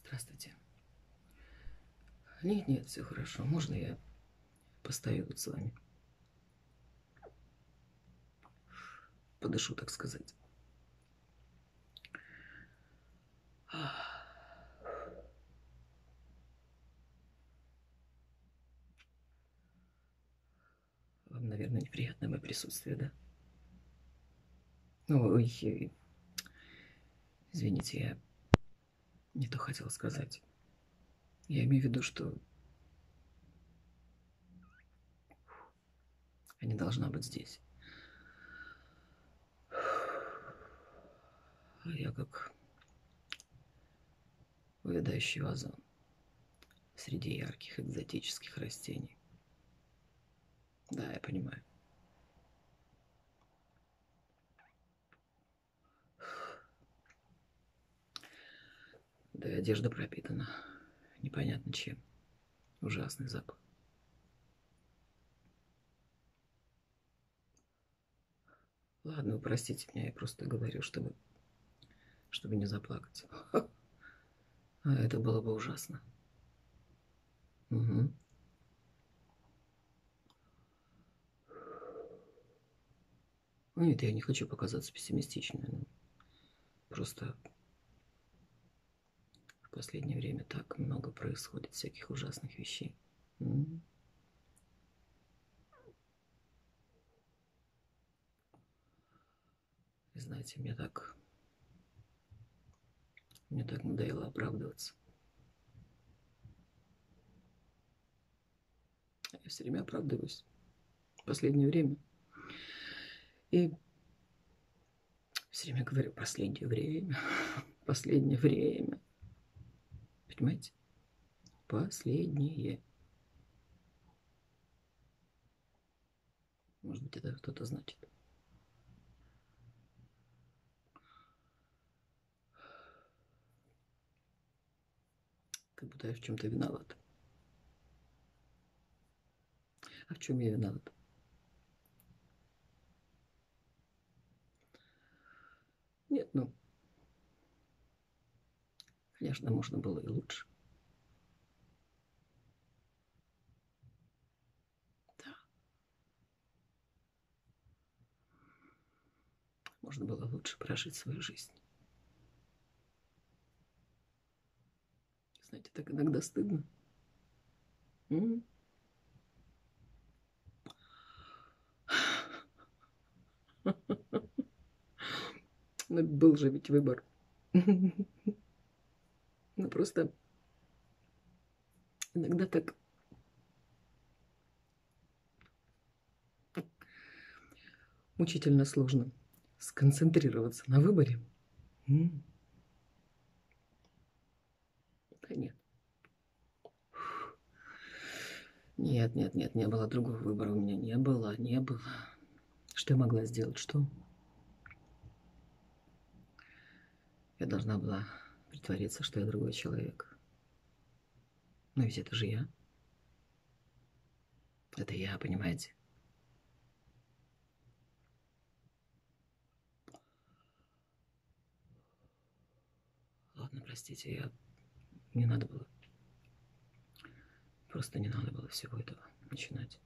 Здравствуйте. Нет, нет, все хорошо. Можно я постою тут с вами? Подышу, так сказать. Вам, наверное, неприятно мое присутствие, да? Ой, извините, я не то хотела сказать. Я имею в виду, что я не должна быть здесь. Я как увядающий вазон среди ярких экзотических растений. Да, я понимаю. Да и одежда пропитана. Непонятно чем. Ужасный запах. Ладно, вы простите меня, я просто говорю, чтобы не заплакать. А это было бы ужасно. Угу. Нет, я не хочу показаться пессимистичной. Но просто в последнее время так много происходит всяких ужасных вещей. М. И знаете, мне так надоело оправдываться. Я все время оправдываюсь. В последнее время. И все время говорю последнее время. Последнее время. Понимаете? Последнее. Может быть, это что-то значит. Как будто я в чем-то виноват. А в чем я виноват? Нет, ну, конечно, можно было и лучше. Да, можно было лучше прожить свою жизнь. Знаете, так иногда стыдно. М. Ну, был же ведь выбор. Ну, просто иногда так мучительно сложно сконцентрироваться на выборе. М. Да нет. Нет, нет, нет, не было другого выбора у меня. Не было, не было. Что я могла сделать? Что? Я должна была притвориться, что я другой человек. Но ведь это же я. Это я, понимаете? Ладно, простите, не надо было. Просто не надо было всего этого начинать.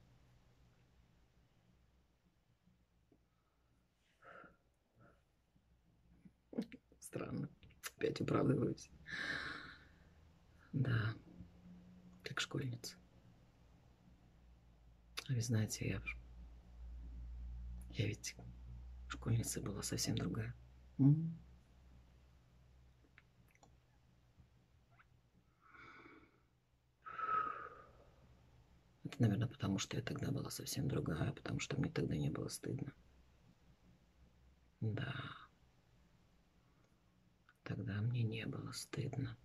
Странно. Опять оправдываюсь. Да, как школьница. А вы знаете, я ведь школьница была совсем другая. М. Это, наверное, потому что я тогда была совсем другая, потому что мне тогда не было стыдно. Да, тогда мне не было стыдно.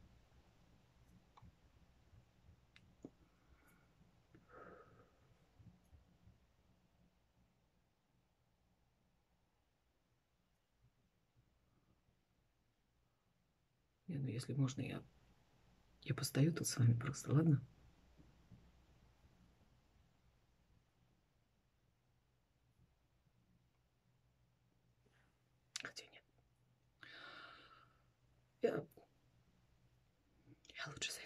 Ну, если можно, я постою тут с вами просто, ладно? Хотя нет. Я Я лучше зайду.